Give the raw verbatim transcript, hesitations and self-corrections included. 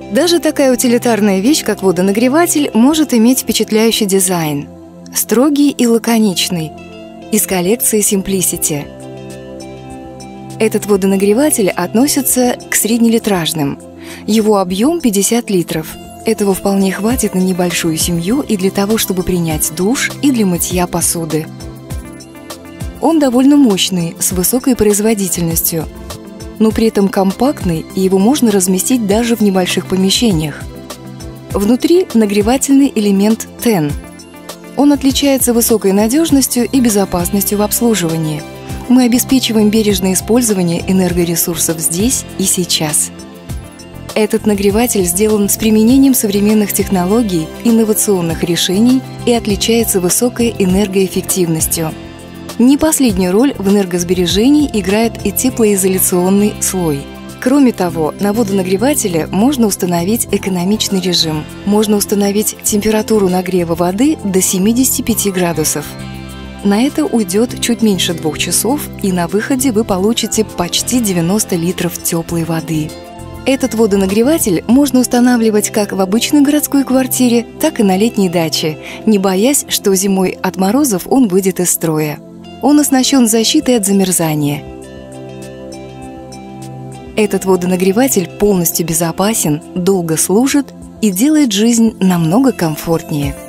Даже такая утилитарная вещь, как водонагреватель, может иметь впечатляющий дизайн. Строгий и лаконичный, из коллекции Simplicity. Этот водонагреватель относится к среднелитражным. Его объем пятьдесят литров. Этого вполне хватит на небольшую семью и для того, чтобы принять душ, и для мытья посуды. Он довольно мощный, с высокой производительностью, но при этом компактный, и его можно разместить даже в небольших помещениях. Внутри нагревательный элемент тен. Он отличается высокой надежностью и безопасностью в обслуживании. Мы обеспечиваем бережное использование энергоресурсов здесь и сейчас. Этот нагреватель сделан с применением современных технологий, инновационных решений и отличается высокой энергоэффективностью. Не последнюю роль в энергосбережении играет и теплоизоляционный слой. Кроме того, на водонагревателе можно установить экономичный режим. Можно установить температуру нагрева воды до семидесяти пяти градусов. На это уйдет чуть меньше двух часов, и на выходе вы получите почти девяносто литров теплой воды. Этот водонагреватель можно устанавливать как в обычной городской квартире, так и на летней даче, не боясь, что зимой от морозов он выйдет из строя. Он оснащен защитой от замерзания. Этот водонагреватель полностью безопасен, долго служит и делает жизнь намного комфортнее.